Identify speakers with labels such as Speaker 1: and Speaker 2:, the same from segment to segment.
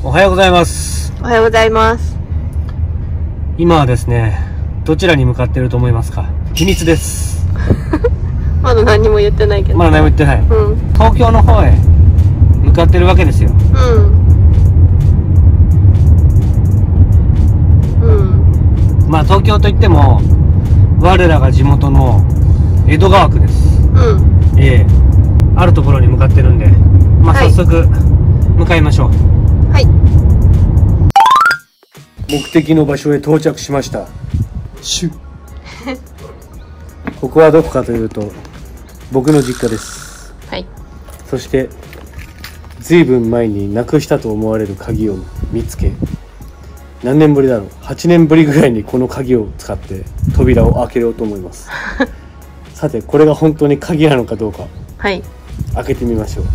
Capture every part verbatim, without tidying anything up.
Speaker 1: おはようございます。
Speaker 2: おはようございます。
Speaker 1: 今はですね、どちらに向かっていると思いますか？秘密です。
Speaker 2: まだ何も言ってないけど。
Speaker 1: まだ何も言ってない。
Speaker 2: うん。
Speaker 1: 東京の方へ向かってるわけですよ。
Speaker 2: うん。うん。
Speaker 1: まあ東京といっても我らが地元の江戸川区です。
Speaker 2: うん。
Speaker 1: ええ、あるところに向かってるんで、まあ早速向かいましょう。
Speaker 2: はい。
Speaker 1: 目的の場所へ到着しました。シュここはどこかというと僕の実家です。
Speaker 2: はい。
Speaker 1: そしてずいぶん前になくしたと思われる鍵を見つけ、何年ぶりだろう、はちねんぶりぐらいにこの鍵を使って扉を開けようと思いますさてこれが本当に鍵なのかどうか、
Speaker 2: はい、
Speaker 1: 開けてみましょう。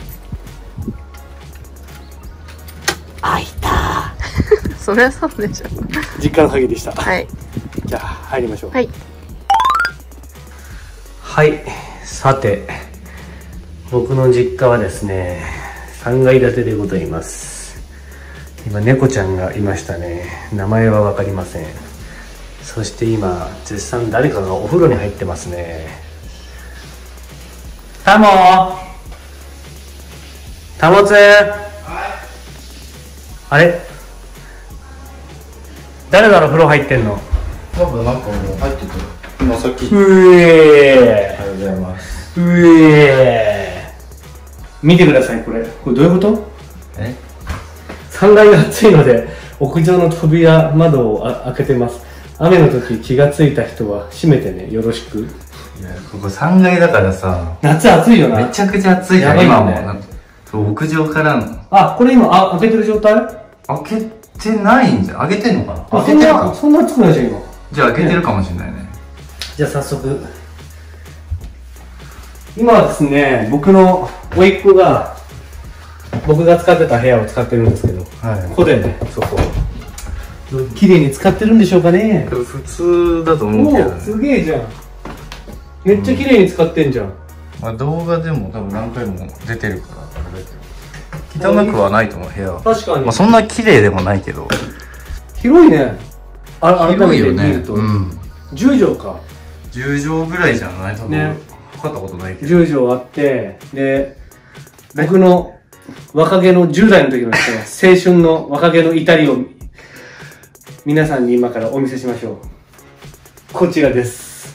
Speaker 1: 開いた
Speaker 2: そりゃそうでしょ。
Speaker 1: 実家の鍵でした。
Speaker 2: はい。
Speaker 1: じゃあ入りましょう。
Speaker 2: はい。
Speaker 1: はい、さて僕の実家はですねさんがい建てでございます。今猫ちゃんがいましたね。名前は分かりません。そして今絶賛誰かがお風呂に入ってますね。タモタモツ、あれ誰だろう風呂入ってんの。
Speaker 3: 多分なんかもう入ってて今さっき。
Speaker 1: うえ
Speaker 3: おはようございます。
Speaker 1: ーうえー見てください。これこれどういうこと？
Speaker 3: え
Speaker 1: さんがいが暑いので屋上の扉窓をあ開けてます。雨の時気がついた人は閉めてね、よろしく。
Speaker 3: いやここさんがいだからさ、
Speaker 1: 夏暑いよな。
Speaker 3: めちゃくちゃ暑いじゃん、
Speaker 1: やばいよね
Speaker 3: 今も。そう屋上からの
Speaker 1: あ、これ今あ開けてる状態？
Speaker 3: 開けてないんじゃん。開けてんのかな。
Speaker 1: あ、
Speaker 3: 開けてるか。
Speaker 1: そんなそんな暑くないじゃん今。
Speaker 3: じゃあ開けてるかもしれないね。
Speaker 1: じゃあ早速、今はですね僕の甥っ子が僕が使ってた部屋を使ってるんですけど、
Speaker 3: はい。
Speaker 1: ここでね、そこ綺麗に使ってるんでしょうかね。
Speaker 3: 普通だと思うけどね。
Speaker 1: おお、すげえじゃん。めっちゃ綺麗に使ってんじゃん。
Speaker 3: まあ動画でも多分何回も出てるからあれだけど、汚くはないと思う部屋は。
Speaker 1: 確かに、
Speaker 3: まあそんな綺麗でもないけど。
Speaker 1: 広いね。あ、改め
Speaker 3: 広いよね。
Speaker 1: て見ると、
Speaker 3: うん。
Speaker 1: じゅうじょうか。
Speaker 3: じゅうじょうぐらいじゃない？多分
Speaker 1: ね
Speaker 3: 測ったことないけど。
Speaker 1: じゅうじょうあって、で僕の若気のじゅうだいの時のですね青春の若気の至りを皆さんに今からお見せしましょう。こちらです。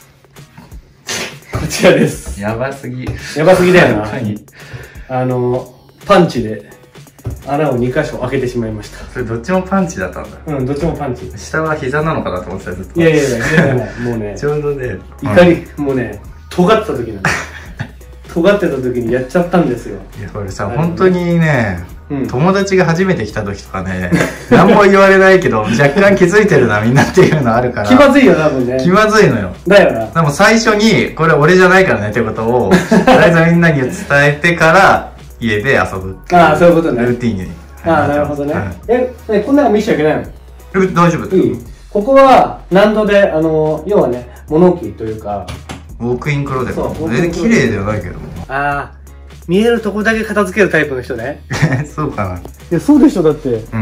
Speaker 1: こちらです。
Speaker 3: やばすぎ。
Speaker 1: やばすぎだよな。
Speaker 3: 本当に
Speaker 1: あのパンチで穴をにかしょ開けてしまいました。
Speaker 3: それどっちもパンチだったんだ。
Speaker 1: うん、どっちもパンチ。
Speaker 3: 下は膝なのかなと思ってたずっと。
Speaker 1: いやいやいや、いやいやもうね
Speaker 3: ちょうどね、
Speaker 1: 怒り、もうね尖ってた時なんだ尖ってた時にやっちゃったんですよ。
Speaker 3: いやこれさ、本当にね、
Speaker 1: うん、
Speaker 3: 友達が初めて来た時とかね、何も言われないけど若干気づいてるなみんなっていうのあるから。
Speaker 1: 気まずいよ多分ね。
Speaker 3: 気まずいのよ。
Speaker 1: だよな。
Speaker 3: でも最初にこれ俺じゃないからねってことをとりあえずみんなに伝えてから家で遊ぶっていう。
Speaker 1: ああ、そういうことね。
Speaker 3: ルーティーンに。
Speaker 1: ああ、なるほどね。
Speaker 3: はい
Speaker 1: え、ね、こんなの見せちゃいけないの？
Speaker 3: え大丈夫。
Speaker 1: いい？ここは難度で、あの要はね物置というか、
Speaker 3: ウォークインクローゼット。
Speaker 1: そう
Speaker 3: 全然綺麗ではないけど。
Speaker 1: ああ、見えるとこだけ片付けるタイプの人ね。
Speaker 3: そうかな。
Speaker 1: いや、そうでしょだって。
Speaker 3: うん。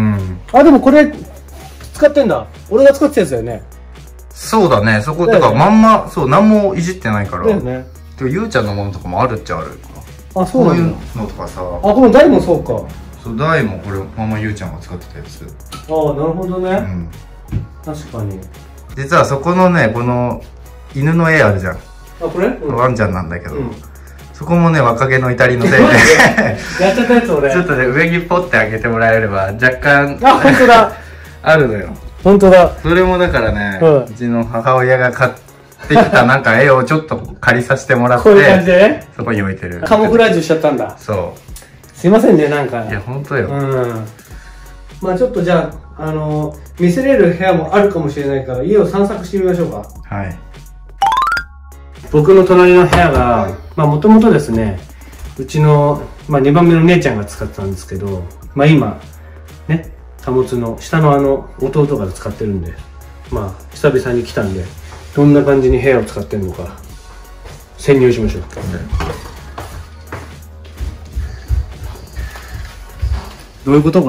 Speaker 1: あ、でもこれ使ってんだ。俺が使ってたやつだよね。
Speaker 3: そうだね。そこ、
Speaker 1: だよね
Speaker 3: だからまんま、そう、何もいじってないから。
Speaker 1: だよね。
Speaker 3: でもゆうちゃんのものとかもあるっちゃある。
Speaker 1: あ、そう
Speaker 3: こういう
Speaker 1: なんだ。
Speaker 3: のとかさ。
Speaker 1: あ、この台もそうか。
Speaker 3: そう、台もこれ、まんまゆうちゃんが使ってたやつ。
Speaker 1: ああ、なるほどね。
Speaker 3: うん。
Speaker 1: 確かに。
Speaker 3: 実はそこのね、この、犬の絵あるじゃん。
Speaker 1: あ、これ？うん、
Speaker 3: ワンちゃんなんだけど。
Speaker 1: うん、
Speaker 3: そこもね、若気の至りのせいで。
Speaker 1: やっちゃったやつ俺。
Speaker 3: ちょっとね、上にポッて開けてもらえれば、若干。
Speaker 1: あ、本当だ。
Speaker 3: あるのよ。
Speaker 1: 本当だ。
Speaker 3: それもだからね、
Speaker 1: うん
Speaker 3: うちの母親が買ってきたなんか絵をちょっと借りさせてもらって、
Speaker 1: こういう感じでね。
Speaker 3: そこに置いてる。
Speaker 1: カモフラージュしちゃったんだ。
Speaker 3: そ
Speaker 1: すいませんね、なんか。
Speaker 3: う。いや、ほんとよ。
Speaker 1: うん。まあちょっとじゃあ、あのー、見せれる部屋もあるかもしれないから、家を散策してみましょうか。
Speaker 3: はい。
Speaker 1: 僕の隣の部屋が、まあもともとですね、うちの、まあにばんめの姉ちゃんが使ってたんですけど、まあ今、ね、保つの下のあの弟が使ってるんで、まあ久々に来たんで、どんな感じに部屋を使ってるのか、潜入しましょう。どういうことこれ？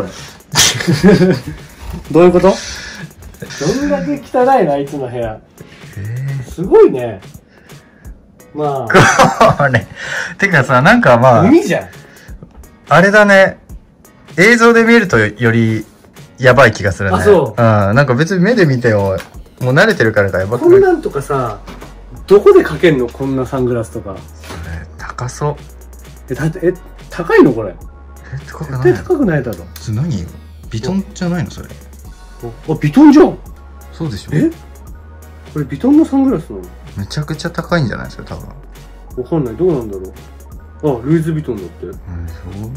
Speaker 1: どういうこと？どんだけ汚いのあいつの部屋。
Speaker 3: え
Speaker 1: すごいね。ま
Speaker 3: あ。これ。てかさ、なんかま
Speaker 1: あ、
Speaker 3: あ、
Speaker 1: 海じゃん。
Speaker 3: あれだね。映像で見るとよりやばい気がするね。
Speaker 1: あそう
Speaker 3: うん。なんか別に目で見てよ。もう慣れてるからかやばくない？
Speaker 1: こんなんとかさ、どこでかけんの？こんなサングラスとか。
Speaker 3: それ、高そう。
Speaker 1: え、だって、え、高いのこれ。
Speaker 3: え、高く
Speaker 1: 絶
Speaker 3: ない
Speaker 1: 対高くないだろ。
Speaker 3: それ何？ビトンじゃないのそれ。
Speaker 1: あ、ビトンじゃん。
Speaker 3: そうでしょ？
Speaker 1: え？これビトンのサングラスなの？
Speaker 3: めちゃくちゃ高いんじゃないそれ多分。
Speaker 1: わかんない。どうなんだろう。あ、ルイ・ヴィトンだって。
Speaker 3: うん、そう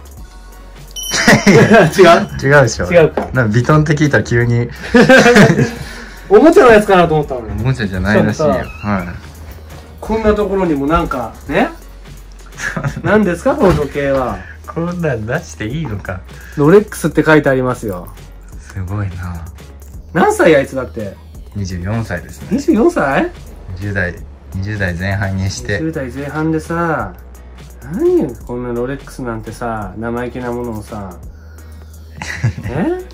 Speaker 1: 違う
Speaker 3: 違うでしょ。
Speaker 1: 違うか。
Speaker 3: なんかビトンって聞いたら急に
Speaker 1: おもちゃのやつかなと思ったの
Speaker 3: お
Speaker 1: に。
Speaker 3: もちゃじゃないらしいよ。
Speaker 1: そう
Speaker 3: はい。
Speaker 1: こんなところにもなんか、ね何ですかこの時計は。
Speaker 3: こんなん出していいのか。
Speaker 1: ロレックスって書いてありますよ。
Speaker 3: すごいな。
Speaker 1: 何歳あいつだって？
Speaker 3: にじゅうよんさいですね。
Speaker 1: にじゅうよんさい？
Speaker 3: にじゅう代、にじゅう代前半にし
Speaker 1: じゅ
Speaker 3: て。
Speaker 1: う代前半でさ、何よこんなロレックスなんてさ、生意気なものをさ、え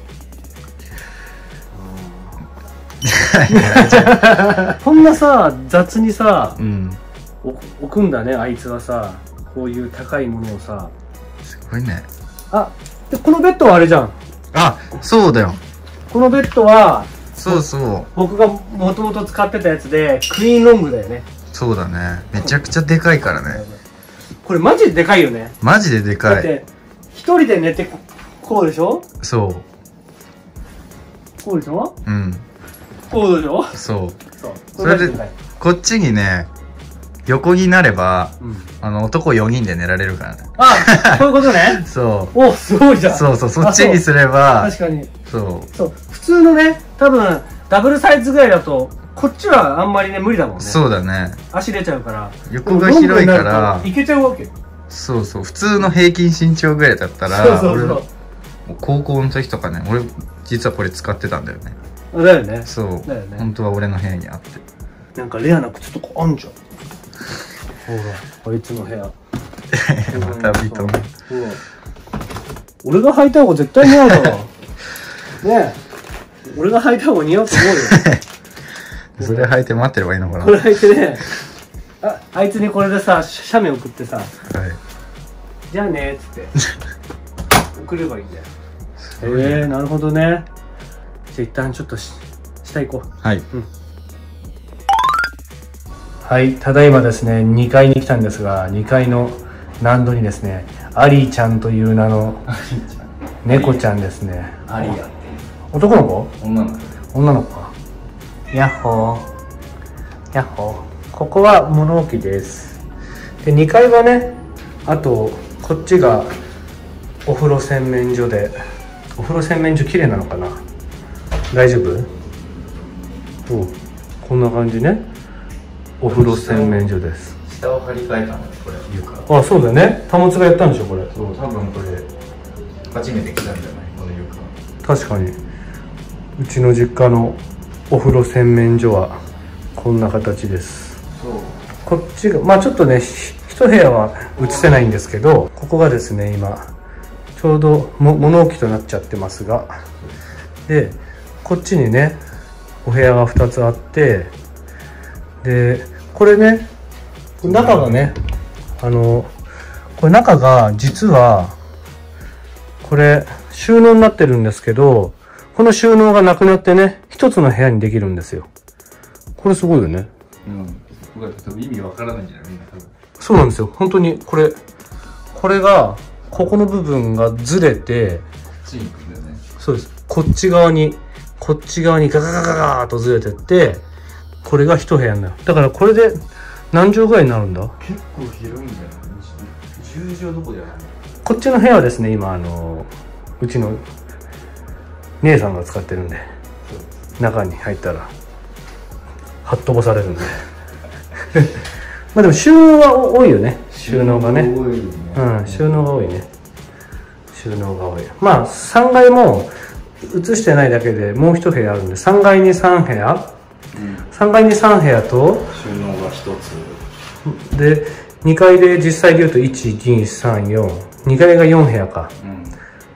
Speaker 1: こんなさ、雑にさ、
Speaker 3: うん。
Speaker 1: 置置くんだね、あいつはさ。こういう高いものをさ。
Speaker 3: すごいね。
Speaker 1: あ、で、このベッドはあれじゃん。
Speaker 3: あ、そうだよ。
Speaker 1: このベッドは、
Speaker 3: そうそう。
Speaker 1: 僕がもともと使ってたやつで、クイーンロングだよね。
Speaker 3: そうだね。めちゃくちゃでかいからね。
Speaker 1: これマジででかいよね。
Speaker 3: マジででかい。
Speaker 1: だって、一人で寝てこ、こうでしょ？
Speaker 3: そ
Speaker 1: こうでしょ？
Speaker 3: う。うん。
Speaker 1: こうでしょ？
Speaker 3: そう。
Speaker 1: そう。
Speaker 3: それで
Speaker 1: マジかい、
Speaker 3: こっちにね、横になれば、
Speaker 1: うん。
Speaker 3: あの、男よにんで寝られるからね。
Speaker 1: あ、そういうことね。
Speaker 3: そ
Speaker 1: お、すごいじゃ
Speaker 3: う。
Speaker 1: ん。
Speaker 3: そうそう、そっちにすれば、
Speaker 1: 確かに。
Speaker 3: そ
Speaker 1: そう。普通のね、多分、ダブルサイズぐらいだと、こっちはあんまりね、無理だもん
Speaker 3: う。
Speaker 1: ね。
Speaker 3: そうだね。
Speaker 1: 足出ちゃうから。
Speaker 3: 横が広いから
Speaker 1: いけちゃうわけよ。
Speaker 3: そうそう。普通の平均身長ぐらいだったら、
Speaker 1: そうそう
Speaker 3: 俺
Speaker 1: そう。
Speaker 3: 高校の時とかね、俺、実はこれ使ってたんだよね。
Speaker 1: だよね。
Speaker 3: そう。
Speaker 1: だよね
Speaker 3: 本当は俺の部屋にあって。
Speaker 1: なんかレアな靴とかあんじゃん。ほら、あいつの部屋。
Speaker 3: またビトン。
Speaker 1: ほら。俺が履いた方が絶対似合うだろ。ねえ。俺が履いた方が似合うと思うよ。
Speaker 3: それ履いて待ってればいいのかな。
Speaker 1: これ履いてね、あ、あいつにこれでさ、写メ送ってさ、
Speaker 3: はい。
Speaker 1: じゃあねっつって。送ればいいんだよ。ええー、なるほどね。じゃあ一旦ちょっとし下行こう。
Speaker 3: はい。
Speaker 1: はい、ただいまですね、にかいに来たんですが、にかいの難度にですね、アリーちゃんという名の猫ちゃんですね。
Speaker 3: アリアっていう。
Speaker 1: 男の子？
Speaker 3: 女の子。
Speaker 1: 女の子か。ヤッホー。ヤッホー。ここは物置です。で、にかいはね、あと、こっちがお風呂洗面所で、お風呂洗面所綺麗なのかな？大丈夫？おう、こんな感じね。お風呂洗面所です。
Speaker 3: 下を張り替えたのこれ床。
Speaker 1: あ、そうだよね。タモツがやったんでしょこれ。
Speaker 3: そう、多分これ初めて来たんじゃないこの床。
Speaker 1: 確かに。うちの実家のお風呂洗面所はこんな形です。
Speaker 3: そう。
Speaker 1: こっちがまあちょっとね一部屋は映せないんですけど、ここがですね今ちょうども物置となっちゃってますが、でこっちにねお部屋がふたつあって、でこれね中がねあのこれ中が実はこれ収納になってるんですけど、この収納がなくなってね一つの部屋にできるんですよ。これすごいよね。
Speaker 3: うん。僕は多分意味わからないんじゃないみんな多分。
Speaker 1: そうなんですよ。本当にこれこれがここの部分がずれて、
Speaker 3: チンくんだよね。
Speaker 1: そうです。こっち側にこっち側にガガガガガーっとずれてって、これが一部屋になる。だからこれで何畳ぐらいになるんだ？
Speaker 3: 結構広いんじゃない？じゅう畳どころじゃない？
Speaker 1: こっちの部屋はですね、今あのうちの姉さんが使ってるんで、中に入ったらはっ飛ばされるんでまあでも収納が多いよね。収納がね。
Speaker 3: 多いね。
Speaker 1: うん、収納が多いね。収納が多い。まあさんがいも映してないだけでもう一部屋あるんで、さんがいにさん部屋、うん、さんがいにさん部屋と
Speaker 3: 収納がひとつ
Speaker 1: でにかいで実際で言うといち、に、さん、よん、にかいがよん部屋か、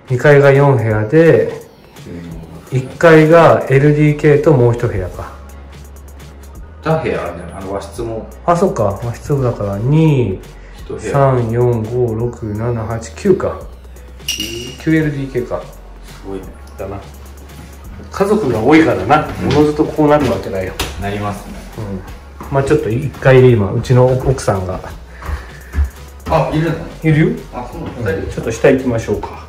Speaker 1: にかいがよんへやでいっかいが エルディーケー ともういちへやか。
Speaker 3: に部屋あるんじゃない？あの和室も
Speaker 1: あ、そっか、和室だからに、さん、よん、ご、ろく、なな、はち、きゅうか。きゅうエルディーケー か。
Speaker 3: すごいね。
Speaker 1: だな。家族が多いからな、おのずとこうなるわけだよ。
Speaker 3: なりますね。
Speaker 1: うん。まあちょっといっかいで今、うちの奥さんが。
Speaker 3: あ、いるの？
Speaker 1: いるよ。
Speaker 3: あ、そうなの？
Speaker 1: ちょっと下行きましょうか。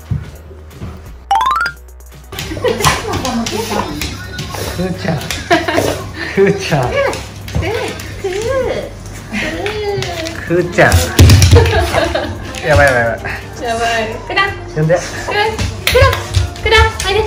Speaker 1: くーちゃん。くーちゃん。くーちゃん。やばいやばいやばい。
Speaker 2: やばい。くら。
Speaker 1: 呼んで。
Speaker 2: くら。くら。おいで。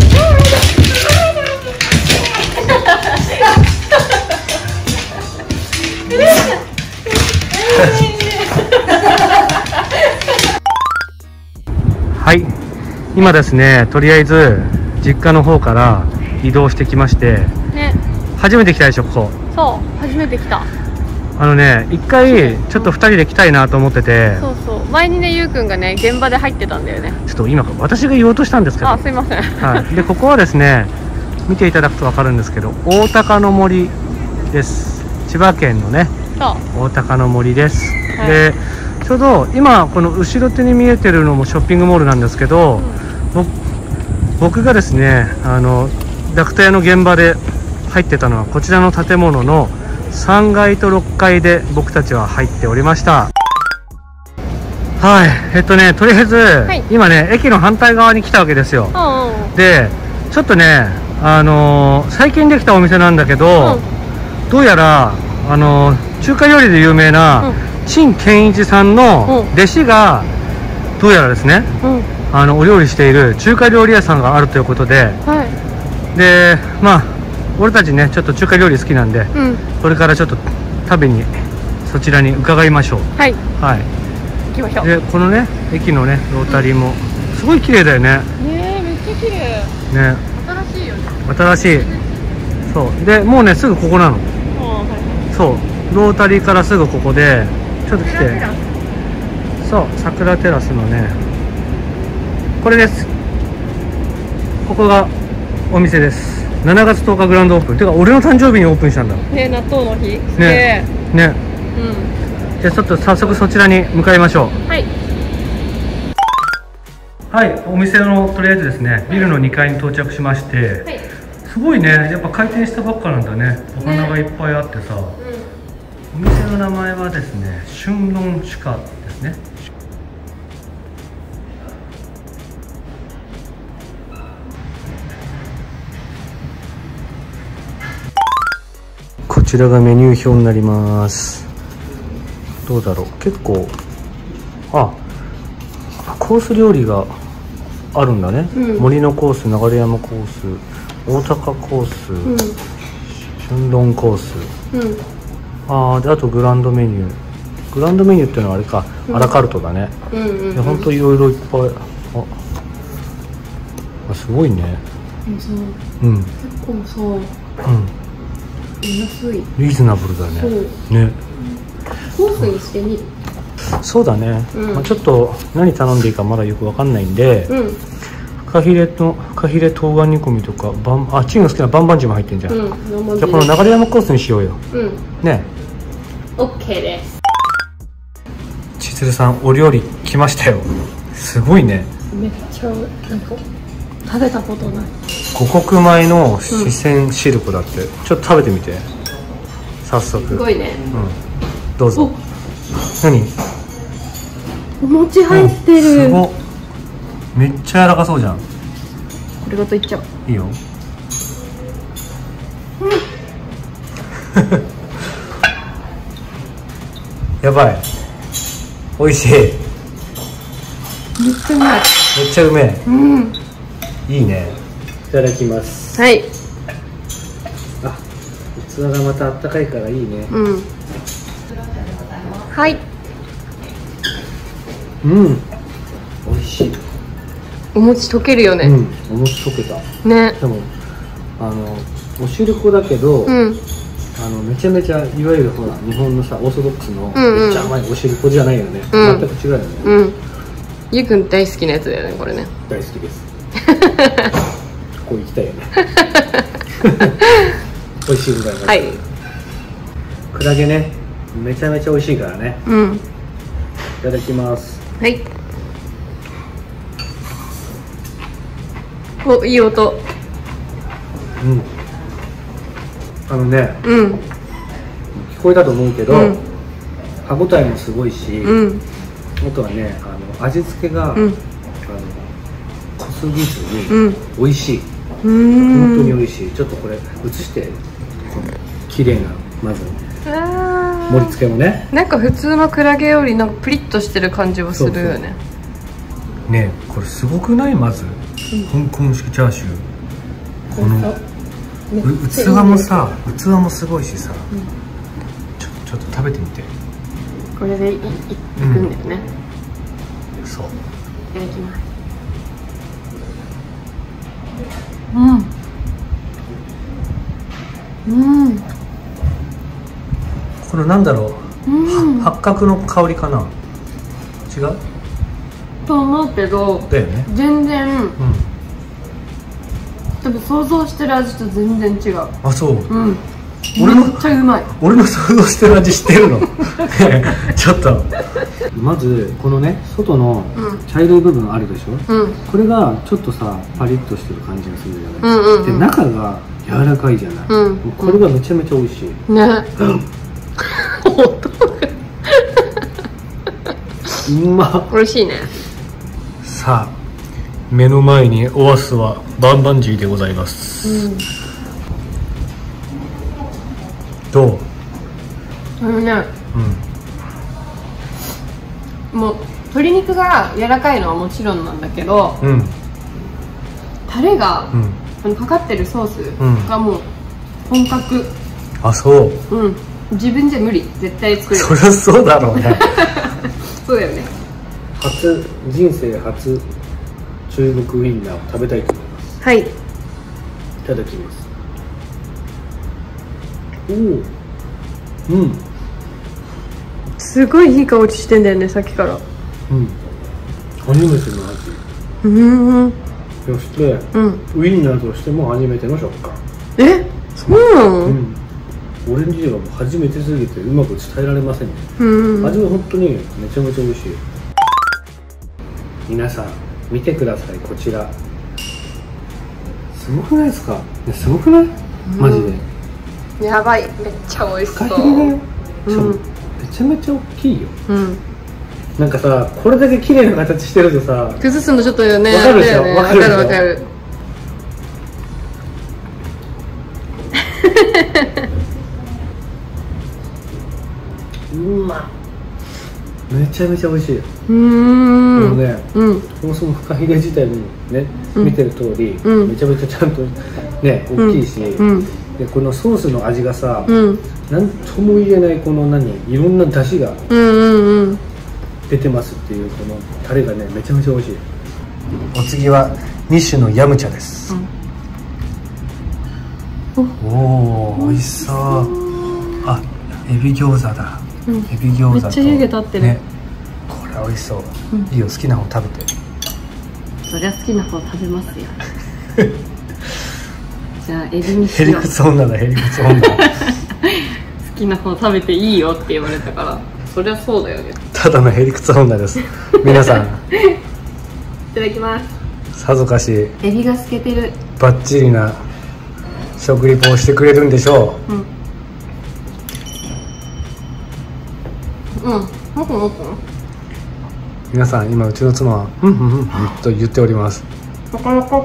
Speaker 1: はい。今ですね、とりあえず実家の方から移動してきまして、
Speaker 2: ね。
Speaker 1: 初めて来たでしょ、ここ。
Speaker 2: そう。初めて来た。
Speaker 1: あのね、一回ちょっとふたりで来たいなと思ってて、
Speaker 2: そうそう。前にね、ゆうくんがね、現場で入ってたんだよね。
Speaker 1: ちょっと今私が言おうとしたんですけど、
Speaker 2: あ、すいません。
Speaker 1: はい、でここはですね、見ていただくと分かるんですけど、大高の森です。千葉県のね、
Speaker 2: そう。
Speaker 1: 大高の森です、
Speaker 2: はい、
Speaker 1: でちょうど今この後ろ手に見えてるのもショッピングモールなんですけど、うん、僕がですね、あのダクト屋の現場で入ってたのはこちらの建物のさんがいとろっかいで僕たちは入っておりました。はい、えっとね、とりあえず、はい、今ね、駅の反対側に来たわけですよ。
Speaker 2: うんうん、
Speaker 1: で、ちょっとね、あのー、最近できたお店なんだけど、うん、どうやら、あのー、中華料理で有名な、うん、陳健一さんの弟子が、どうやらですね、うん、あのお料理している中華料理屋さんがあるということで、はい、で、まあ、俺たちね、ちょっと中華料理好きなんで、うん、これからちょっと食べに、そちらに伺いましょう。はい。はい。
Speaker 2: 行きましょう。
Speaker 1: で、このね、駅のね、ロータリーも、すごい綺麗だよね。
Speaker 2: ねえ、めっちゃ綺麗。
Speaker 1: ね。
Speaker 2: 新しいよね。
Speaker 1: 新しい。そう。で、もうね、すぐここなの。はい、そう。ロータリーからすぐここで、ちょっと来て。そう、桜テラスのね、これです。ここがお店です。しちがつとおかグランドオープン。てか、俺の誕生日にオープンしたんだ。
Speaker 2: ね、納豆の日。
Speaker 1: ね。ね。うん。じゃあちょっと早速そちらに向かいましょう。はい。はい、お店のとりあえずですね、ビルのにかいに到着しまして、はい、すごいね、やっぱ開店したばっかなんだね。お花がいっぱいあってさ、ね、うん、お店の名前はですね、春論酒家ですね。こちらがメニュー表になります。どうだろう、結構、あ、コース料理があるんだね、うん、森のコース、流山コース、大高コース、うん、春論コース、うん、あであとグランドメニュー、グランドメニューっていうのはあれか、うん、アラカルトだね。ほんといろいろいっぱい、ああ、すごいね。うん、結構さ、うん、安い、リーズナブルだね。ね、コースにしてみる。そうだね、うん、まあちょっと何頼んでいいかまだよくわかんないんで、うん、フカヒレのフカヒレ冬瓜煮込みとか、バンあチンが好きなバンバンジーも入ってんじゃん、うん、じゃあこの流山コースにしようよ、うん、ね。
Speaker 2: OK です。
Speaker 1: 千鶴さん、お料理来ましたよ。すごいね。
Speaker 2: めっちゃなんか食べたことない
Speaker 1: 五穀米の四川シルクだって、うん、ちょっと食べてみて早速。
Speaker 2: すごいね、
Speaker 1: うん、どうぞ。何、
Speaker 2: お餅入ってる、うん、すごっ、
Speaker 1: めっちゃ柔らかそうじゃん。こ
Speaker 2: れごといっちゃう。
Speaker 1: いいよ、うん、やばい、美味しい。めっ
Speaker 2: ちゃうまい。
Speaker 1: めっちゃうめえ、うん、いいね。いただきます。
Speaker 2: はい。
Speaker 1: あ、器がまたあったかいからいいね。うん、
Speaker 2: はい。
Speaker 1: うん、美味しい。
Speaker 2: お餅溶けるよね。
Speaker 1: うん、お餅溶けた。ね。でも、あの、お汁粉だけど、うん、あの、めちゃめちゃ、いわゆるほら、日本のさ、オーソドックスの、めっちゃ甘いお汁粉じゃないよね。うん、全く違うよね。うん。
Speaker 2: ゆうくん大好きなやつだよねこれね。
Speaker 1: 大好きですここ行きたいよね美味しいございます。はい、クラゲねめちゃめちゃ美味しいからね。うん、いただきます。
Speaker 2: はい。お、いい音。
Speaker 1: うん。あのね、
Speaker 2: うん、
Speaker 1: 聞こえたと思うけど、うん、歯ごたえもすごいし、うん、あとはね、あの味付けが、うん、あの濃すぎずに美味しい。うん、本当に美味しい。ちょっとこれ映して綺麗なまず盛り付けもね。
Speaker 2: なんか普通のクラゲよりなんかプリッとしてる感じはするよね。そう
Speaker 1: そうね、これすごくない？まず、うん、香港式チャーシュー。この器もさ、器もすごいしさ、うん、ちょちょっと食べてみて。
Speaker 2: これでいいくんですね。
Speaker 1: うん、そう。
Speaker 2: いただきます。うん。うん。
Speaker 1: このなんだろう、うん、八角の香りかな。違う？
Speaker 2: と思うけど。
Speaker 1: だよね。
Speaker 2: 全然。うん。多分想像してる味と全然違う。
Speaker 1: あ、そう。
Speaker 2: うん。俺のめっちゃうまい。
Speaker 1: 俺の想像してる味してるのちょっとまずこのね外の茶色い部分あるでしょ、うん、これがちょっとさパリッとしてる感じがするじゃないですか、うんうんうん、で中が柔らかいじゃない、うん、これがめちゃめちゃ美味しいね。うまっ。
Speaker 2: 美味しいね。
Speaker 1: さあ目の前にオアスはバンバンジーでございます、うん、どう？
Speaker 2: あのね、うん、もう鶏肉が柔らかいのはもちろんなんだけど、うん、タレが、うん、あのかかってるソースがもう本格、うん、
Speaker 1: あ、そう、
Speaker 2: うん、自分じゃ無理、絶対作れる。
Speaker 1: そりゃそうだろうね
Speaker 2: そうだよね。
Speaker 1: 初、人生初中国ウインナーを食べたいと思います。
Speaker 2: はい、い
Speaker 1: ただきます。おお、うん、
Speaker 2: すごいいい香りしてんだよね、さっきから。
Speaker 1: うん、初めての味。
Speaker 2: うん、
Speaker 1: そして、うん、ウインナーとしても初めての食感。
Speaker 2: え、そうなの？うん、
Speaker 1: オレンジはもう初めてすぎてうまく伝えられませんね。うん、味は本当にめちゃめちゃ美味しい。皆さん見てください、こちら。すごくないですか？すごくない？マジで。
Speaker 2: うん、やばい、めっちゃ美味しそう。
Speaker 1: うん、めちゃめちゃ大きいよ。うん、なんかさ、これだけ綺麗な形してるとさ、
Speaker 2: 崩すのちょっとよね。
Speaker 1: わかるでしょ？わかるわかる。うまっ。めちゃめちゃ美味しい。うーん。あのね、うん、そもそもフカヒレ自体もね、うん、見てる通り、うん、めちゃめちゃちゃんとね、大きいし、うん、でこのソースの味がさ、うん、なんとも言えないこの何、いろんな出汁が出てますっていうこのタレがね、めちゃめちゃ美味しい。お次はに種のヤムチャです。うん、おお、美味しそう。あ、エビ餃子だ。うん、エビ餃子とめっちゃ湯気立ってる、ね、これ美味しそう、うん、いいよ、好きな方食べて。
Speaker 2: そりゃ好きな方食べますよじゃあエビにし
Speaker 1: よう。ヘリクツ女だ、ヘリクツ女好
Speaker 2: きな方食べていいよって言われたからそりゃそうだよね。
Speaker 1: ただのヘリクツ女です皆さんい
Speaker 2: ただきます。
Speaker 1: さぞかし
Speaker 2: エビが透けてる
Speaker 1: バッチリな食リポをしてくれるんでしょう。うんうん、もこもこ。 皆さん今うちの妻は「うんうんうん」と言っております。
Speaker 2: なかなか、うん、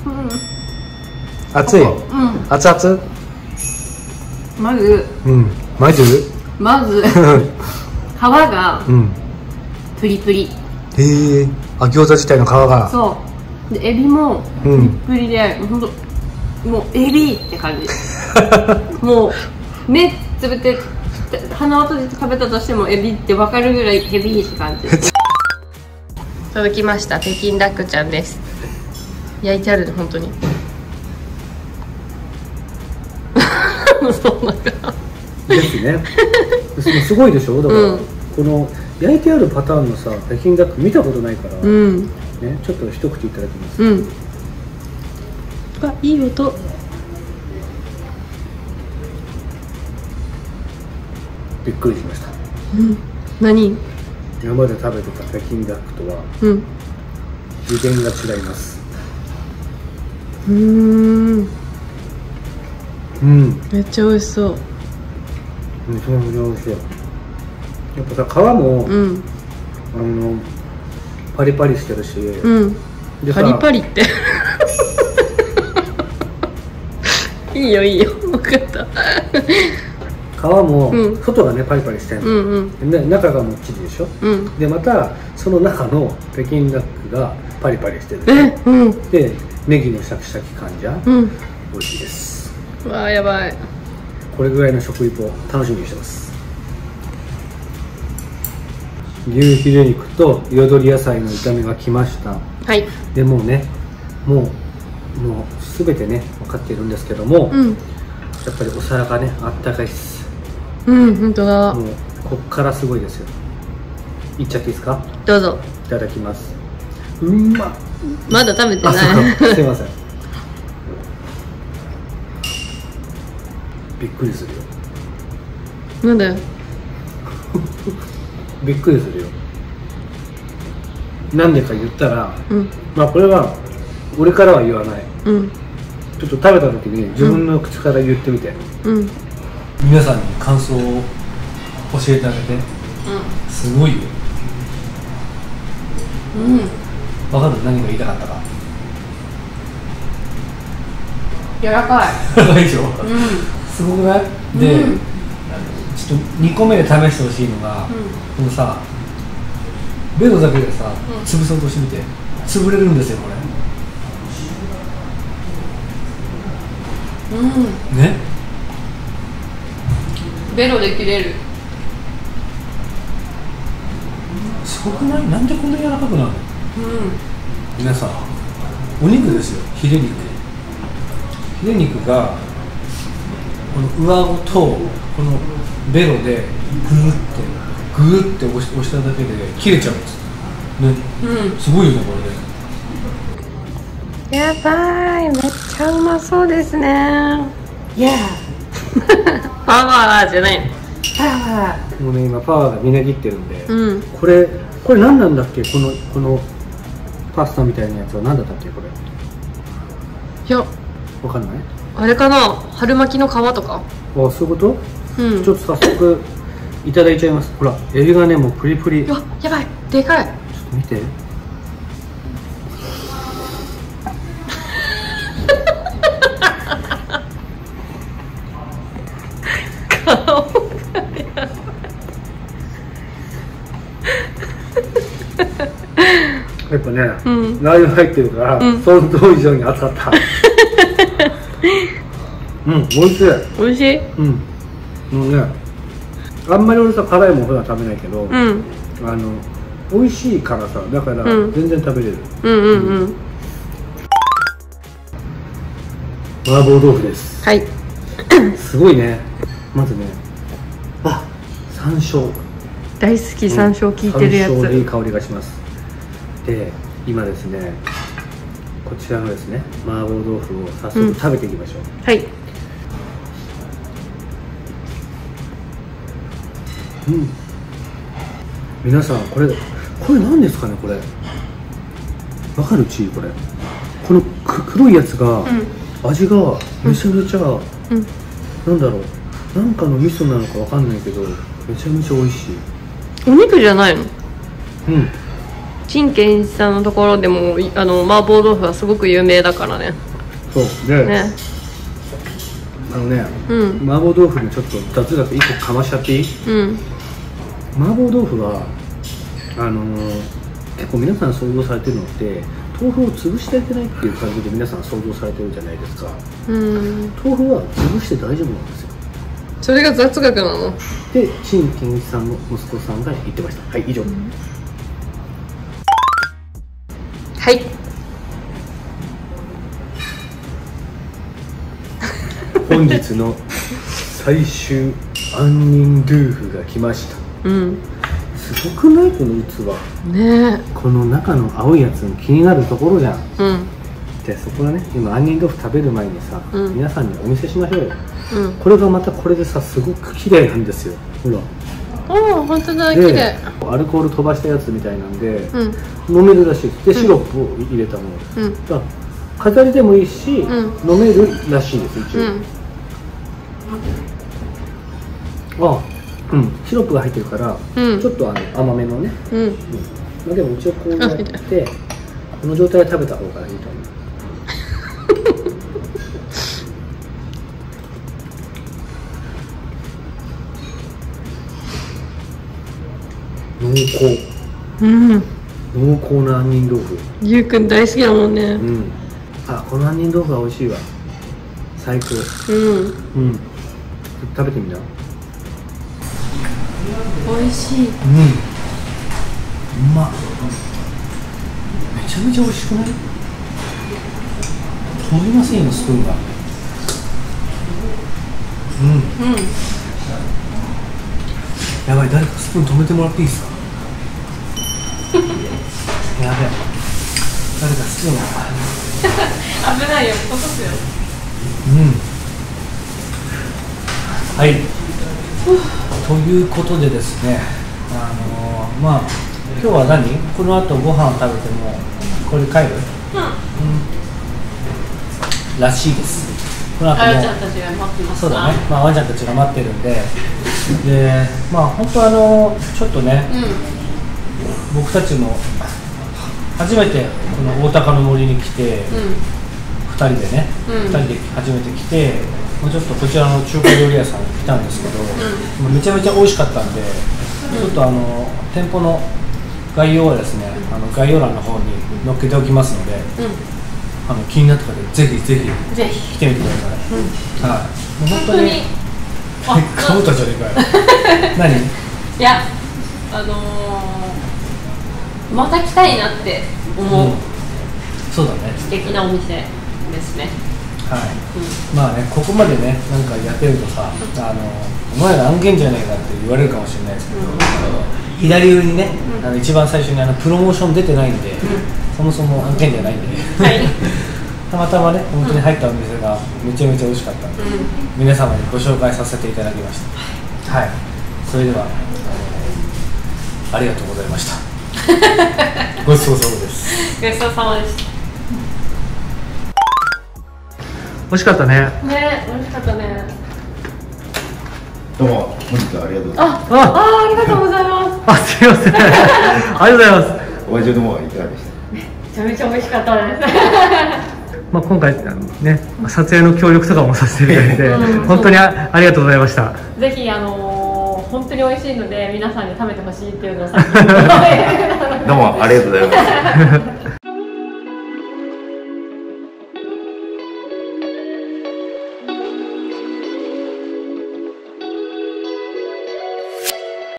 Speaker 1: 熱い、うん、熱々。
Speaker 2: まず、
Speaker 1: うん、まず
Speaker 2: まず皮がプリプリ。
Speaker 1: へえ、あ、餃子自体の皮が。
Speaker 2: そうで、エビもプリプリで、うん、ほんともうエビって感じもう目つぶって鼻を閉じて食べたとしてもエビって分かるぐらいヘビーって感じ届きました。北京ダックちゃんです。焼いてあるで、本当に
Speaker 1: そうなんかですねすごいでしょ。だから、うん、この焼いてあるパターンのさ北京ダック見たことないから、
Speaker 2: うん
Speaker 1: ね、ちょっと一口いただきます。
Speaker 2: うん。あ、いい音。
Speaker 1: びっくりしました。
Speaker 2: うん。何？
Speaker 1: 今まで食べてた北京ダックとは
Speaker 2: うん。
Speaker 1: 次元が違います。
Speaker 2: うーん。
Speaker 1: うん
Speaker 2: めっちゃ美味しそう。
Speaker 1: めちゃめちゃ美味しい。やっぱさ皮も、
Speaker 2: うん。
Speaker 1: あのパリパリしてるし、
Speaker 2: うん。
Speaker 1: でさ
Speaker 2: パリパリっていいよいいよ、分かった
Speaker 1: 皮も
Speaker 2: うん
Speaker 1: 外がねパリパリしてる
Speaker 2: う
Speaker 1: の、
Speaker 2: んうん
Speaker 1: で中がもっちりでしょ。
Speaker 2: うん。
Speaker 1: でまたその中の北京ダックがパリパリしてる。
Speaker 2: え、うん
Speaker 1: でネギのシャキシャキ感じゃ
Speaker 2: うん。
Speaker 1: 美味しいです。
Speaker 2: わあ、やばい。
Speaker 1: これぐらいの食リポ楽しみにしてます。牛ヒレ肉と彩り野菜の炒めが来ました。
Speaker 2: はい。
Speaker 1: でもうねもうもう全てね分かっているんですけども、
Speaker 2: うん。
Speaker 1: やっぱりお皿がねあったかいです。
Speaker 2: うん、本当だ。
Speaker 1: もうこっからすごいですよ。いっちゃっていいですか。
Speaker 2: どうぞ。
Speaker 1: いただきます。うんまっ。
Speaker 2: まだ食べて
Speaker 1: あ、
Speaker 2: ない。
Speaker 1: そうかすいません。びっくりするよ。
Speaker 2: なんで？
Speaker 1: びっくりするよ。なんでか言ったら、
Speaker 2: うん。
Speaker 1: まあこれは俺からは言わない。
Speaker 2: うん。
Speaker 1: ちょっと食べた時に自分の口から言ってみて。
Speaker 2: うん。うん。
Speaker 1: 皆さんに感想を教えてあげて。すごいよ。
Speaker 2: うん。
Speaker 1: わかる？何が言いたかったか。
Speaker 2: 柔らかい。
Speaker 1: いいでしょ。
Speaker 2: うん。
Speaker 1: すごくない？で、
Speaker 2: うん
Speaker 1: ちょっとにこめで試してほしいのが、このさベロだけでさ、
Speaker 2: うん
Speaker 1: 潰そうとしてみて潰れるんですよこ
Speaker 2: うん。うん。
Speaker 1: れね。
Speaker 2: ベロで切れる。
Speaker 1: すごくない？なんでこんな柔らかくなるの？
Speaker 2: うん。
Speaker 1: 皆さんお肉ですよ。ヒレ肉ヒレ肉がこの上顎とこのベロでグーってグーって押し押しただけで切れちゃうんですね。
Speaker 2: うん。
Speaker 1: すごいよねこれね。
Speaker 2: やばい、めっちゃうまそうですね。いやパワーじゃない。パワ
Speaker 1: もうね今パワーがみなぎってるんで、
Speaker 2: ー。うん。
Speaker 1: これこれ何なんだっけ？このこのパスタみたいなやつは何だったっけ？これ
Speaker 2: いや、
Speaker 1: わかんない？
Speaker 2: あれかな、春巻きの皮とか。
Speaker 1: あ、そういうこと？
Speaker 2: うん。
Speaker 1: ちょっと早速いただいちゃいます。ほらエビがねもうプリプリ。ちょっ
Speaker 2: あ、やばい、でかい。
Speaker 1: と見て。
Speaker 2: 顔
Speaker 1: やっぱね、
Speaker 2: うん
Speaker 1: ラー油入ってるから、
Speaker 2: うん
Speaker 1: 想像以上に熱かった。うん、美味しい。
Speaker 2: 美味しい。
Speaker 1: うん。もうね、あんまり俺さ辛いもん普段食べないけど、
Speaker 2: うん。
Speaker 1: あの美味しいからさ、だから
Speaker 2: うん
Speaker 1: 全然食べれる。
Speaker 2: うんうんうん。
Speaker 1: 麻婆豆腐です。
Speaker 2: はい。
Speaker 1: すごいね。まずね、あ、山椒。
Speaker 2: 大好き、山椒効いてるやつ。
Speaker 1: 山椒でいい香りがします。で、今ですね、こちらのですね、麻婆豆腐を早速食べていきましょう。
Speaker 2: はい。
Speaker 1: うん。皆さんこれこれ何ですかねこれ。わかる？チーこれ。このく黒いやつが、
Speaker 2: うん。
Speaker 1: 味がめちゃめちゃ、
Speaker 2: うん。
Speaker 1: なんだろう、なんかの味噌なのかわかんないけどめちゃめちゃ美味しい。
Speaker 2: お肉じゃないの？
Speaker 1: うん。
Speaker 2: 陳建一さんのところでもいあの麻婆豆腐はすごく有名だからね。
Speaker 1: そうで、
Speaker 2: ね。
Speaker 1: あのね、
Speaker 2: うん。
Speaker 1: 麻婆豆腐にちょっと雑学いっこかましちゃっていい？
Speaker 2: うん。
Speaker 1: 麻婆豆腐はあのー、結構皆さん想像されてるのって豆腐を潰してはいけないっていう感じで皆さん想像されてるじゃないですか。
Speaker 2: うん。
Speaker 1: 豆腐は潰して大丈夫なんですよ。
Speaker 2: それが雑学なの？
Speaker 1: で陳建一さんの息子さんが言ってました。はい、以上。
Speaker 2: うん、はい。
Speaker 1: 本日の最終杏仁豆腐が来ました。
Speaker 2: うん。
Speaker 1: すすごくないこの器
Speaker 2: ね
Speaker 1: この中の青いやつの気になるところじゃん。
Speaker 2: え。うん
Speaker 1: でそこはね今杏仁豆腐食べる前にさ、
Speaker 2: うん
Speaker 1: 皆さんにお見せしましょうよ。
Speaker 2: うん。
Speaker 1: これがまたこれでさすごく綺麗なんですよ。ほら
Speaker 2: ああ本当だ綺
Speaker 1: で
Speaker 2: 麗。
Speaker 1: アルコール飛ばしたやつみたいなんで、
Speaker 2: うん
Speaker 1: 飲めるらしいです。でシロップを入れたもの、
Speaker 2: うん
Speaker 1: だから飾りでもいいし、
Speaker 2: うん
Speaker 1: 飲めるらしいです一応、
Speaker 2: うん。
Speaker 1: あうんシロップが入ってるから、
Speaker 2: うん
Speaker 1: ちょっとあの甘めのね、
Speaker 2: うん。
Speaker 1: うんまあ、でも一応こうやってこの状態で食べた方がいいと思う。濃厚
Speaker 2: うん。
Speaker 1: 濃厚な杏仁豆腐。
Speaker 2: ゆうくん大好きだもんね。
Speaker 1: うんあこの杏仁豆腐は美味しいわ。最高。
Speaker 2: うん。
Speaker 1: うん食べてみな。
Speaker 2: 美味しい。
Speaker 1: うんうまっ。めちゃめちゃ美味しくない？止まりませんよスプーンが。うん
Speaker 2: うん。
Speaker 1: やばい誰かスプーン止めてもらっていいですか？やべえ誰かスプーンが
Speaker 2: 危ないよ。落とすよ。
Speaker 1: うんはいということでですねあのー、まあ今日は何この後ご飯食べてもこれ帰る、
Speaker 2: うん。
Speaker 1: うん、らしいです。この後も
Speaker 2: あやちゃんたちが待ってます。
Speaker 1: そうだね、まあワンちゃんたちが待ってるんででまあ本当あのちょっとね、
Speaker 2: う
Speaker 1: 僕たちも初めてこの大高の森に来て、
Speaker 2: ん。うん。
Speaker 1: ふたりでね、
Speaker 2: うん
Speaker 1: ふたりで初めて来て、まあ、ちょっとこちらの中華料理屋さんに来たんですけど、まあめちゃめちゃ美味しかったんで、ちょっとあの店舗の概要はですね、あの概要欄の方に載っけておきますので、
Speaker 2: う
Speaker 1: あの気になった方ぜひぜひ
Speaker 2: ん。ぜひ。
Speaker 1: 来てみてください。はい。もう本当に
Speaker 2: 本当に。あ
Speaker 1: かぶったじゃねえかよ。何？
Speaker 2: いや、あのー、また来たいなって思う、
Speaker 1: うんそうだね。
Speaker 2: 素敵なお店ですね。
Speaker 1: はい。
Speaker 2: う
Speaker 1: まあね、ここまでね、なんかやってるとさ、あのお前ら案件じゃねえかって言われるかもしれないですけど、あの左上にね、あの一番最初にあのプロモーション出てないんで、そもそも案件じゃないんで、
Speaker 2: ん。はい。
Speaker 1: たまたまね、本当に入ったお店がめちゃめちゃ美味しかったんで、
Speaker 2: う
Speaker 1: 皆様にご紹介させていただきました。はい。それでは、あのありがとうございました。ごちそうさまです。
Speaker 2: ん。ごちそうさまでした。
Speaker 1: 美味しかったね。
Speaker 2: ね、美味しかったね。
Speaker 4: どうも本日はありがとうございます。
Speaker 2: あ、あ、ありがとうございます。
Speaker 1: あ、すいません。ありがとうございます。
Speaker 4: お味の方はいかがでした？
Speaker 2: めちゃめちゃ美味しかったです。
Speaker 1: まあ今回あのね、撮影の協力とかもさせていただいて、
Speaker 2: うん
Speaker 1: 本当に あ, ありがとうございました。
Speaker 2: ぜひあのー、本当に美味しいので皆さんに食べてほしいっていうのをさっき言って
Speaker 4: どうもありがとうございます。